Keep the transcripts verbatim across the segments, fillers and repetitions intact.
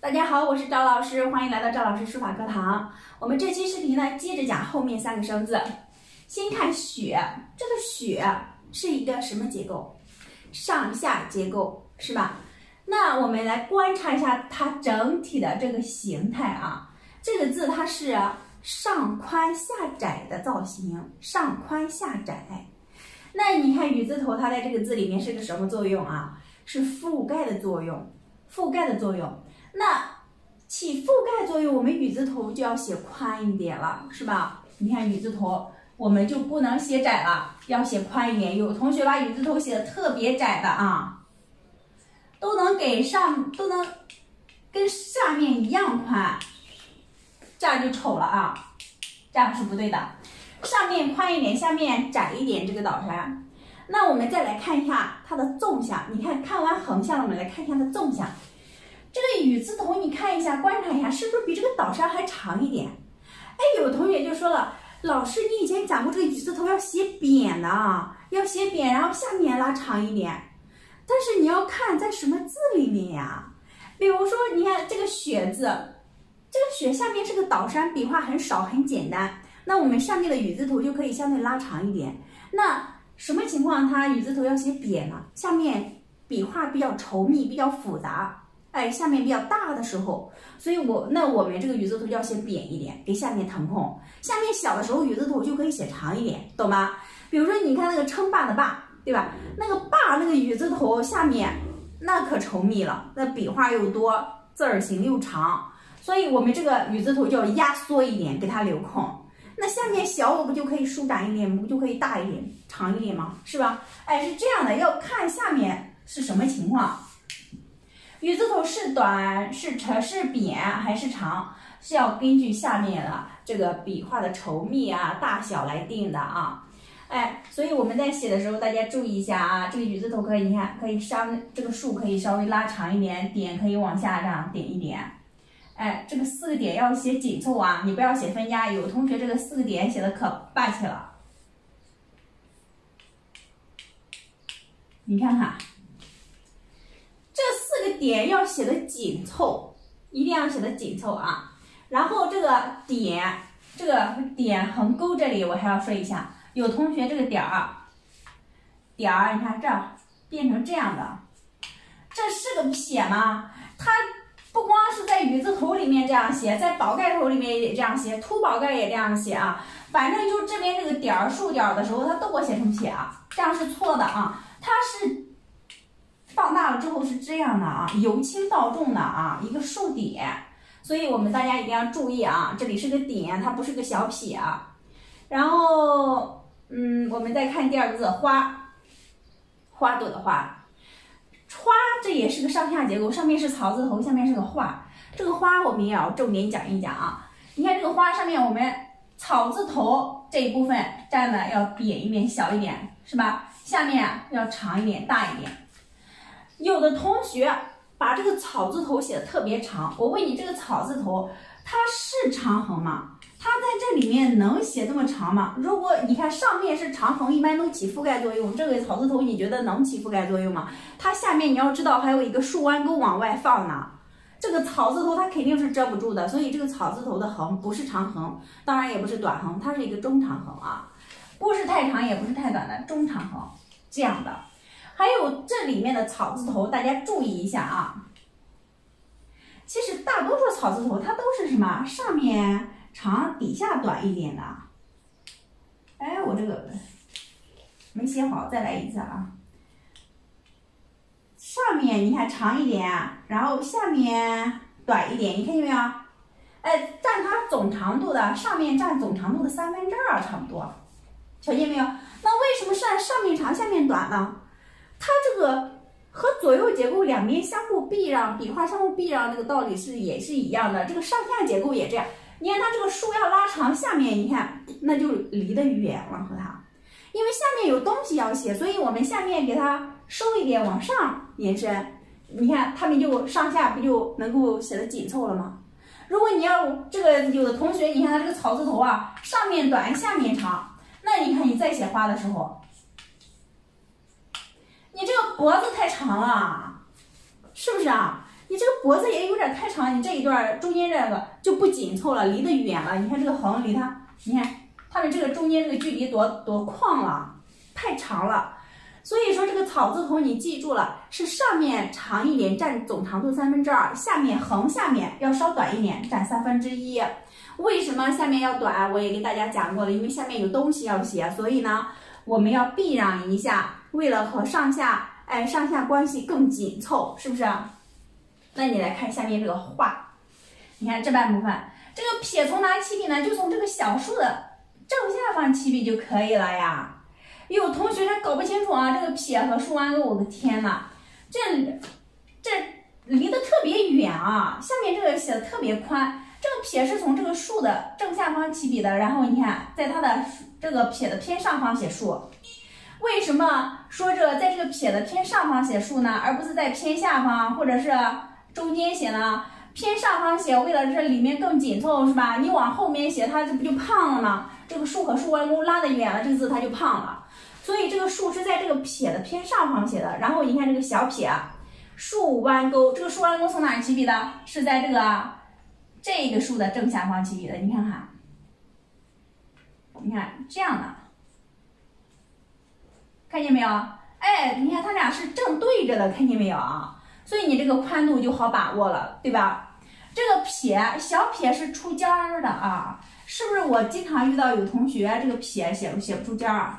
大家好，我是赵老师，欢迎来到赵老师书法课堂。我们这期视频呢，接着讲后面三个生字。先看雪，这个雪是一个什么结构？上下结构，是吧？那我们来观察一下它整体的这个形态啊。这个字它是上宽下窄的造型，上宽下窄。那你看雨字头，它在这个字里面是个什么作用啊？是覆盖的作用，覆盖的作用。那起覆盖作用，我们雨字头就要写宽一点了，是吧？你看雨字头，我们就不能写窄了，要写宽一点。有同学把雨字头写的特别窄的啊，都能给上，都能跟下面一样宽，这样就丑了啊，这样是不对的。上面宽一点，下面窄一点，这个倒山。那我们再来看一下它的纵向，你看看完横向了，我们来看一下它的纵向。这个雨字头，你看一下，观察一下，是不是比这个倒山还长一点？哎，有同学就说了，老师，你以前讲过这个雨字头要写扁的，要写扁，然后下面拉长一点。但是你要看在什么字里面呀？比如说，你看这个雪字，这个雪下面是个倒山，笔画很少，很简单。那我们上面的雨字头就可以相对拉长一点。那什么情况它雨字头要写扁呢？下面笔画比较稠密，比较复杂。哎，下面比较大的时候，所以我那我们这个雨字头就要写扁一点，给下面腾空。下面小的时候，雨字头就可以写长一点，懂吗？比如说，你看那个称霸的霸，对吧？那个霸那个雨字头下面那可稠密了，那笔画又多，字儿形又长，所以我们这个雨字头就要压缩一点，给它留空。那下面小我不就可以舒展一点，不就可以大一点、长一点吗？是吧？哎，是这样的，要看下面是什么情况。雨字头是短是长是扁还是长，是要根据下面的这个笔画的稠密啊、大小来定的啊。哎，所以我们在写的时候，大家注意一下啊，这个雨字头可以，你看可以稍这个竖可以稍微拉长一点，点可以往下这样点一点。哎，这个四个点要写紧凑啊，你不要写分家。有同学这个四个点写的可霸气了，你看看。这个点要写的紧凑，一定要写的紧凑啊。然后这个点，这个点横钩这里我还要说一下，有同学这个点儿，点儿你看这儿变成这样的，这是个撇吗？它不光是在雨字头里面这样写，在宝盖头里面也得这样写，凸宝盖也这样写啊。反正就这边这个点儿竖点的时候，它都给我写成撇啊，这样是错的啊，它是。放大了之后是这样的啊，由轻到重的啊，一个竖点，所以我们大家一定要注意啊，这里是个点，它不是个小撇啊。然后，嗯，我们再看第二个字花，花朵的花，花这也是个上下结构，上面是草字头，下面是个花，这个花我们也要重点讲一讲啊。你看这个花上面我们草字头这一部分占的要扁一点、小一点，是吧？下面要长一点、大一点。有的同学把这个草字头写的特别长，我问你，这个草字头它是长横吗？它在这里面能写这么长吗？如果你看上面是长横，一般都起覆盖作用，这个草字头你觉得能起覆盖作用吗？它下面你要知道还有一个竖弯钩往外放呢，这个草字头它肯定是遮不住的，所以这个草字头的横不是长横，当然也不是短横，它是一个中长横啊，不是太长也不是太短的中长横，这样的。还有这里面的草字头，大家注意一下啊。其实大多数草字头它都是什么？上面长，底下短一点的。哎，我这个没写好，再来一次啊。上面你看长一点，然后下面短一点，你看见没有？哎，占它总长度的，上面占总长度的三分之二差不多，瞧见没有？那为什么上上面长，下面短呢？它这个和左右结构两边相互避让，笔画相互避让，这个道理是也是一样的。这个上下结构也这样。你看它这个竖要拉长，下面你看那就离得远了和它，因为下面有东西要写，所以我们下面给它收一点，往上延伸。你看它们就上下不就能够写得紧凑了吗？如果你要这个有的同学，你看它这个草字头啊，上面短，下面长，那你看你再写花的时候。你这个脖子太长了，是不是啊？ 你这个脖子也有点太长，你这一段中间这个就不紧凑了，离得远了。你看这个横离它，你看它们这个中间这个距离多多旷了，太长了。所以说这个草字头你记住了，是上面长一点，占总长度三分之二，下面横下面要稍短一点，占三分之一。为什么下面要短？我也给大家讲过了，因为下面有东西要写，所以呢我们要避让一下，为了和上下哎上下关系更紧凑，是不是？那你来看下面这个画，你看这半部分，这个撇从哪起笔呢？就从这个小数的正下方起笔就可以了呀。有同学他搞不清楚啊，这个撇和竖弯钩，我的天呐，这这离得特别远啊，下面这个写的特别宽。这个撇是从这个竖的正下方起笔的，然后你看在它的这个撇的偏上方写竖。为什么说这个在这个撇的偏上方写竖呢，而不是在偏下方或者是中间写呢？偏上方写，为了这里面更紧凑，是吧？你往后面写，它这不就胖了吗？这个竖和竖弯钩拉得远了，这个字它就胖了。所以这个竖是在这个撇的偏上方写的。然后你看这个小撇，竖弯钩，这个竖弯钩从哪儿起笔的？是在这个这个竖的正下方起笔的。你看看，你看这样的，看见没有？哎，你看它俩是正对着的，看见没有啊？所以你这个宽度就好把握了，对吧？这个撇小撇是出尖儿的啊，是不是？我经常遇到有同学这个撇写写不出尖儿，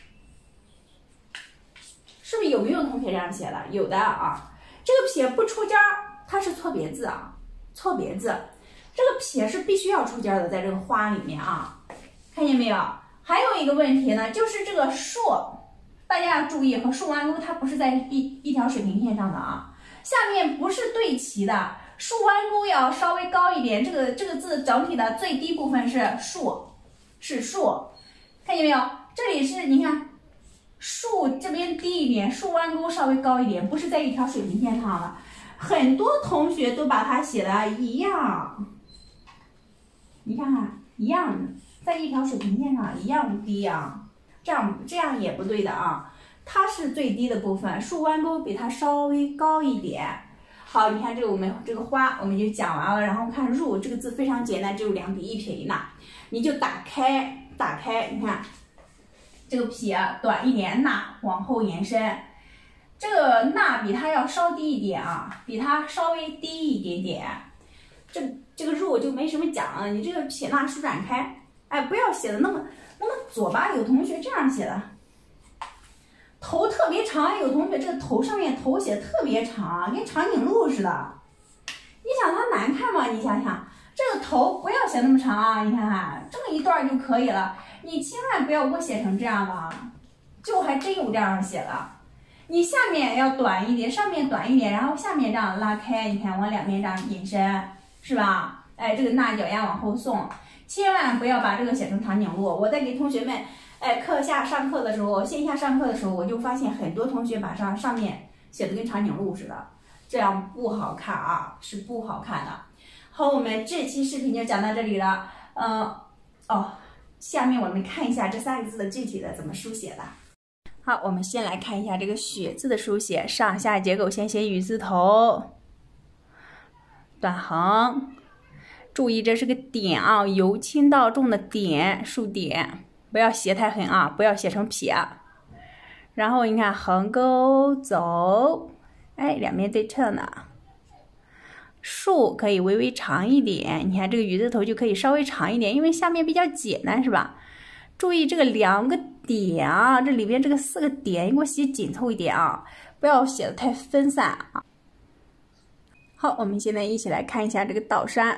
是不是？有没有同学这样写的？有的啊。这个撇不出尖儿，它是错别字啊，错别字。这个撇是必须要出尖儿的，在这个花里面啊，看见没有？还有一个问题呢，就是这个竖，大家要注意，和竖弯钩它不是在一一条水平线上的啊。下面不是对齐的，竖弯钩要稍微高一点。这个这个字整体的最低部分是竖，是竖，看见没有？这里是你看，竖这边低一点，竖弯钩稍微高一点，不是在一条水平线上的。很多同学都把它写的一样，你看看一样，在一条水平线上一样低啊，这样这样也不对的啊。它是最低的部分，竖弯钩比它稍微高一点。好，你看这个我们这个花我们就讲完了，然后看入这个字非常简单，只有两笔一撇一捺，你就打开打开，你看这个撇短一点，捺往后延伸，这个捺比它要稍低一点啊，比它稍微低一点点。这这个入就没什么讲了，你这个撇捺舒展开，哎，不要写的那么那么左吧，有同学这样写的。头特别长，有同学这个头上面头写特别长，跟长颈鹿似的。你想它难看吗？你想想，这个头不要写那么长啊！你看看这么一段就可以了。你千万不要给我写成这样的啊！就还真有这样写的。你下面要短一点，上面短一点，然后下面这样拉开，你看往两边这样延伸，是吧？哎，这个捺脚丫往后送，千万不要把这个写成长颈鹿。我在给同学们。哎，课下上课的时候，线下上课的时候，我就发现很多同学把上上面写的跟长颈鹿似的，这样不好看啊，是不好看的。好，我们这期视频就讲到这里了。嗯，哦，下面我们看一下这三个字的具体的怎么书写的。好，我们先来看一下这个“雪”字的书写，上下结构先写雨字头，短横，注意这是个点啊，由轻到重的点，竖点。不要写太狠啊，不要写成撇。然后你看横钩走，哎，两边对称的。竖可以微微长一点，你看这个雨字头就可以稍微长一点，因为下面比较简单，是吧？注意这个两个点啊，这里边这个四个点，你给我写紧凑一点啊，不要写的太分散啊。好，我们现在一起来看一下这个倒山，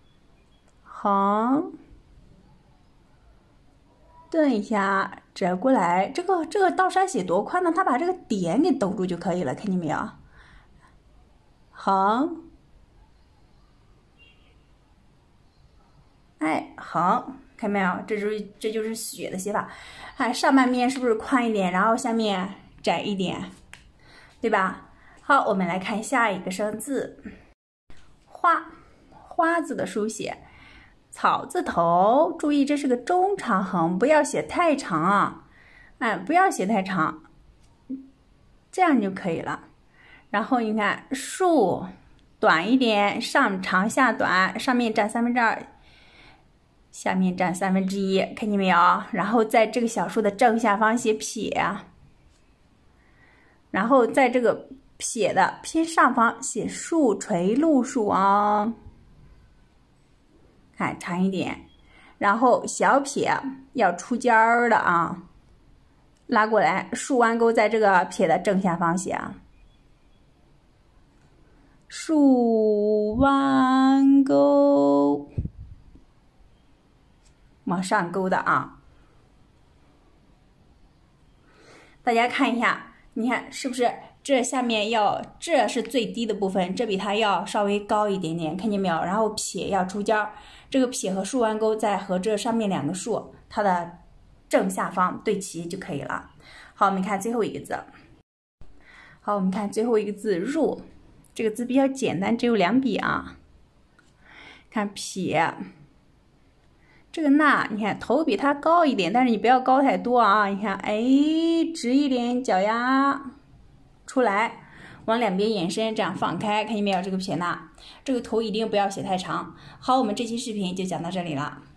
横。顿一下，折过来，这个这个倒山写多宽呢？它把这个点给兜住就可以了，看见没有？横，哎，横，看没有？这就是这就是雪的写法。看上半面是不是宽一点，然后下面窄一点，对吧？好，我们来看下一个生字，花，花字的书写。草字头，注意这是个中长横，不要写太长啊，哎，不要写太长，这样就可以了。然后你看竖， 短一点，上长下短，上面占三分之二，下面占三分之一，看见没有？然后在这个小数的正下方写撇，然后在这个撇的偏上方写竖垂录数啊，看长一点，然后小撇要出尖儿的啊，拉过来，竖弯钩在这个撇的正下方写啊。竖弯钩往上勾的啊，大家看一下，你看是不是这下面要，这是最低的部分，这比它要稍微高一点点，看见没有？然后撇要出尖儿，这个撇和竖弯钩再和这上面两个竖，它的正下方对齐就可以了。好，我们看最后一个字。好，我们看最后一个字入。这个字比较简单，只有两笔啊。看撇，这个捺，你看头比它高一点，但是你不要高太多啊。你看，哎，直一点，脚丫出来，往两边延伸，这样放开，看见没有？这个撇捺，这个头一定不要写太长。好，我们这期视频就讲到这里了。